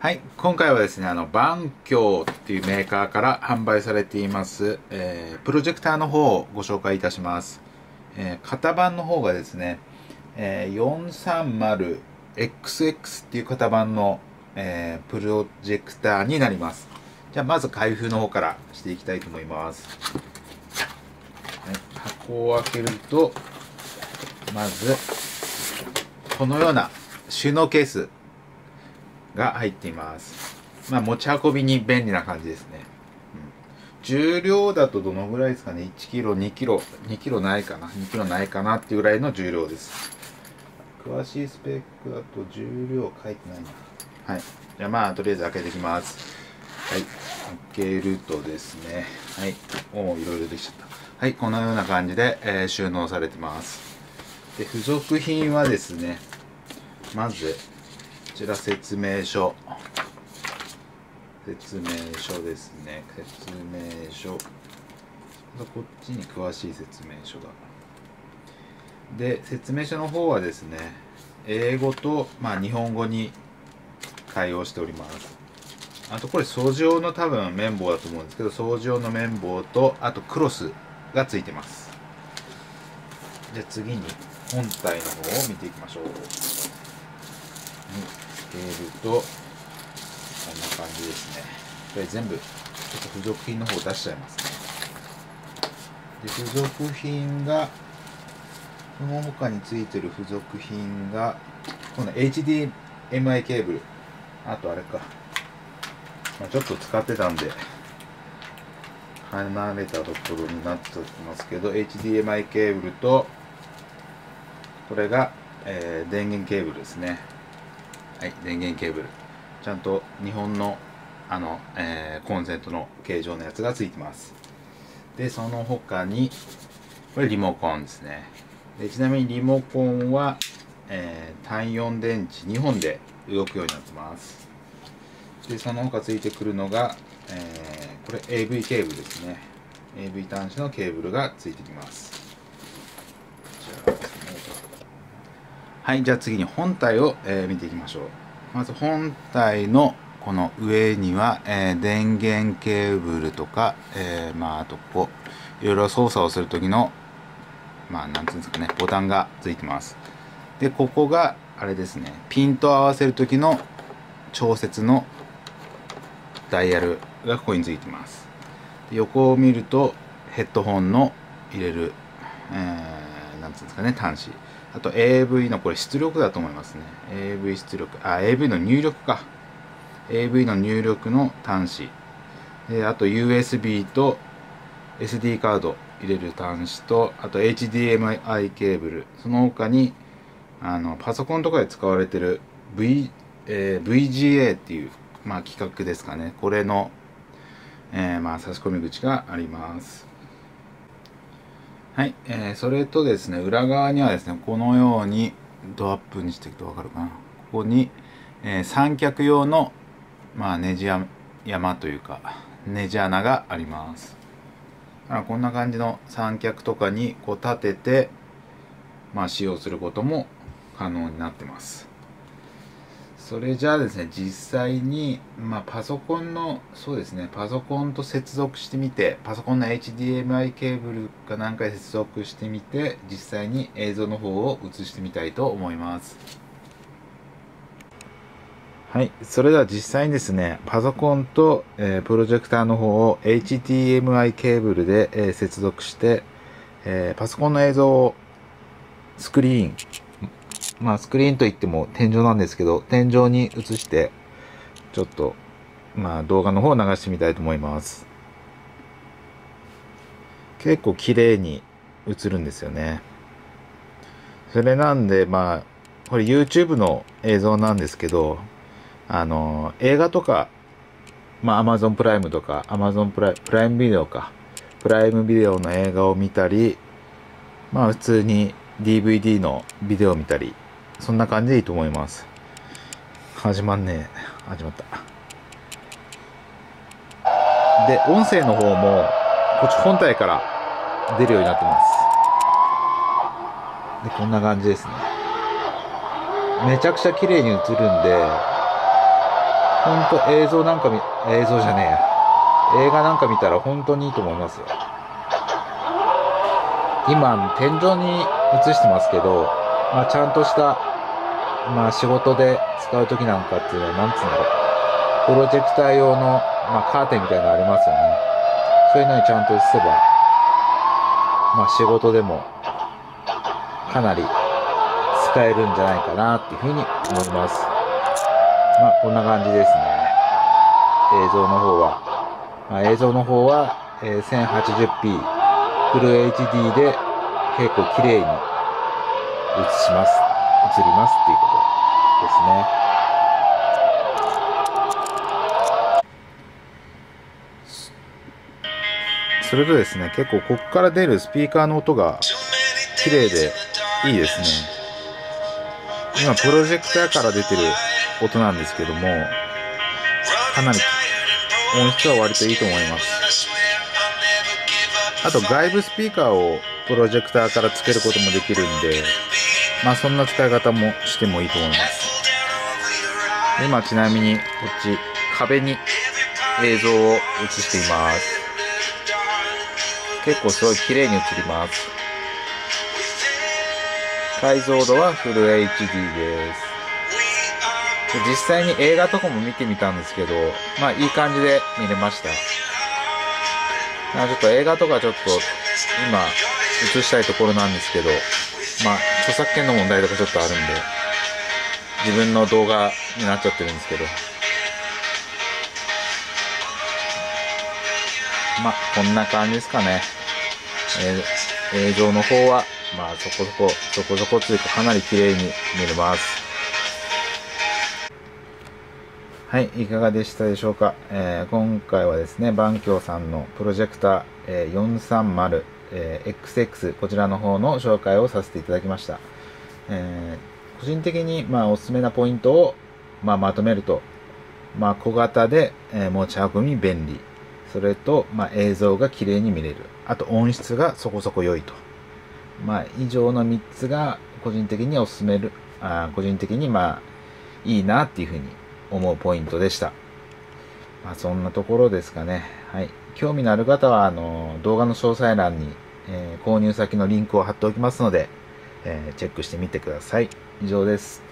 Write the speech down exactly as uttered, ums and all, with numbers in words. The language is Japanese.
はい、今回はですね、あの、バンキョーっていうメーカーから販売されています、えー、プロジェクターの方をご紹介いたします。えー、型番の方がですね、えー、よんさんまるエックスエックス っていう型番の、えー、プロジェクターになります。じゃあ、まず開封の方からしていきたいと思います。はい、箱を開けると、まず、このような収納ケースが入っています。まあ持ち運びに便利な感じですね。うん、重量だとどのぐらいですかね。いちキロ、にキロ、にキロないかな。にキロないかなっていうぐらいの重量です。詳しいスペックだと重量書いてないな。はい。じゃあまあとりあえず開けていきます。はい。開けるとですね。はい。おお、いろいろできちゃった。はい。このような感じで、えー、収納されてます。で、付属品はですね、まず、こちら説明書。説明書ですね。説明書。こっちに詳しい説明書だ。で、説明書の方はですね、英語と、まあ、日本語に対応しております。あとこれ掃除用の多分綿棒だと思うんですけど、掃除用の綿棒と、あとクロスがついてます。じゃあ次に本体の方を見ていきましょう。つけるとこんな感じですね。これ全部ちょっと付属品の方を出しちゃいますね。で、付属品がその他についてる付属品がこの エイチディーエムアイ ケーブル、あとあれか、まあ、ちょっと使ってたんで離れたところになってますけど エイチディーエムアイ ケーブルとこれが、えー、電源ケーブルですね。はい、電源ケーブル。ちゃんと日本のあの、えー、コンセントの形状のやつがついてます。で、その他に、これリモコンですね。でちなみにリモコンは、えー、単よん電池にほんで動くようになってます。で、その他ついてくるのが、えー、これ エーブイ ケーブルですね。エーブイ 端子のケーブルがついてきます。じゃあはい、じゃあ次に本体を、えー、見ていきましょう。まず本体のこの上には、えー、電源ケーブルとか、えー、まああとこういろいろ操作をする時のまあなんていうんですかね、ボタンがついてます。で、ここがあれですね、ピント合わせる時の調節のダイヤルがここについてます。で、横を見るとヘッドホンの入れる、えー、なんていうんですかね、端子。あと エーブイ のこれ出力だと思いますね。エーブイ 出力。あ、エーブイ の入力か。エーブイ の入力の端子。で、あと ユーエスビー と エスディー カード入れる端子と、あと エイチディーエムアイ ケーブル。その他に、あの、パソコンとかで使われてる V、えー、ブイジーエー っていう、まあ規格ですかね。これの、えー、まあ差し込み口があります。はい、えー、それとですね、裏側にはですね、このように、ドアップにしていくとわかるかな。ここに、えー、三脚用の、まあ、ネジ山というか、ネジ穴があります。あ、こんな感じの三脚とかにこう立てて、まあ、使用することも可能になってます。それじゃあですね、実際に、まあ、パソコンの、そうですね、パソコンと接続してみて、パソコンの エイチディーエムアイ ケーブルか何回接続してみて、実際に映像の方を映してみたいと思います。はい、それでは実際にですね、パソコンと、えー、プロジェクターの方を エイチディーエムアイ ケーブルで、えー、接続して、えー、パソコンの映像をスクリーン、まあスクリーンといっても天井なんですけど、天井に映して、ちょっと、まあ動画の方を流してみたいと思います。結構綺麗に映るんですよね。それなんで、まあ、これ YouTube の映像なんですけど、あの、映画とか、まあ Amazon プライムとか、Amazon プライ、プライムビデオか、プライムビデオの映画を見たり、まあ普通に ディーブイディー のビデオを見たり、そんな感じでいいと思います。始まんねえ。始まった。で、音声の方も、こっち本体から出るようになってます。で、こんな感じですね。めちゃくちゃ綺麗に映るんで、 ほんと映像なんか見、映像じゃねえや。映画なんか見たら本当にいいと思いますよ。今、天井に映してますけど、まあ、ちゃんとした、まあ、仕事で使うときなんかっていうのは、なんつうんだろう。プロジェクター用の、まあ、カーテンみたいなのありますよね。そういうのにちゃんと映せば、まあ、仕事でも、かなり使えるんじゃないかなっていうふうに思います。まあ、こんな感じですね。映像の方は。まあ、映像の方は、えー、せんはちじゅうピー フル エイチディー で結構綺麗に映します。映りますっていうことですね。それとですね、結構ここから出るスピーカーの音が綺麗でいいですね。今プロジェクターから出てる音なんですけども、かなり音質は割といいと思います。あと外部スピーカーをプロジェクターからつけることもできるんで、まあそんな使い方もしてもいいと思います。今ちなみにこっち壁に映像を映しています。結構すごい綺麗に映ります。解像度はフル エイチディー です。で実際に映画とかも見てみたんですけど、まあいい感じで見れました。ちょっと映画とかちょっと今映したいところなんですけど、まあ著作権の問題とかちょっとあるんで、自分の動画になっちゃってるんですけど、まあこんな感じですかね。えー、映像の方はまあそこそこそこそこというかかなり綺麗に見れます。はい、いかがでしたでしょうか。えー、今回はですね、バンキョーさんのプロジェクター、えー、よんさんまる、えー、エックスエックス こちらの方の紹介をさせていただきました。えー、個人的にまあおすすめなポイントをまあまとめると、まあ小型で、えー、持ち運び便利。それと、まあ、映像が綺麗に見れる。あと音質がそこそこ良いと。まあ以上のみっつが個人的におすすめる、あ個人的にまあいいなっていうふうに思うポイントでした。まあそんなところですかね。はい。興味のある方は、あの、動画の詳細欄に、えー、購入先のリンクを貼っておきますので、えー、チェックしてみてください。以上です。